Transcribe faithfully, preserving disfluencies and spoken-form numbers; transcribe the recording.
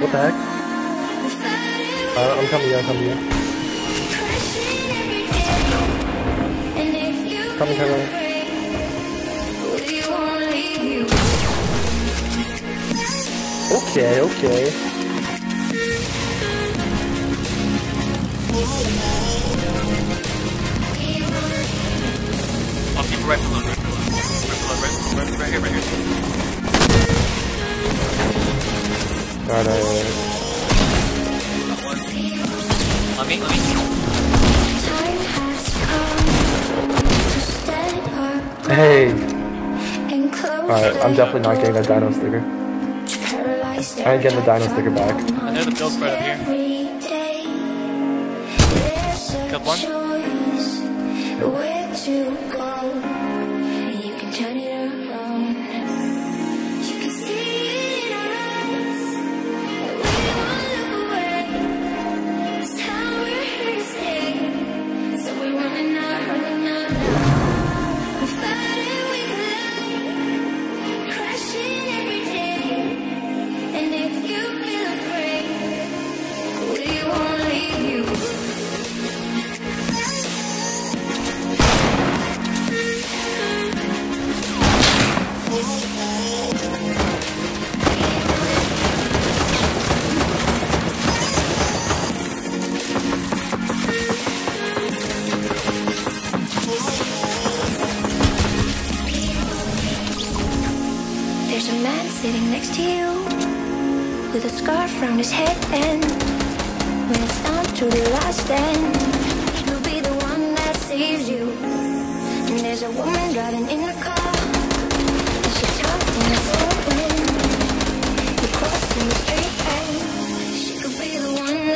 What the heck? Uh, I'm coming here, I'm coming here. Coming, coming. Okay, okay. I'll keep right below, right below. Right below, right, right, right here, right here. Alright, alright, alright. Let me, let me. Hey! Alright, I'm definitely not getting that dino sticker. I ain't getting the dino sticker back. I know the build spread up here. Killed one. There's a man sitting next to you with a scarf around his head, and when it's down to the last end, he'll be the one that saves you. And there's a woman driving in the car, and she talked in the phone. You cross in the street, and she could be the one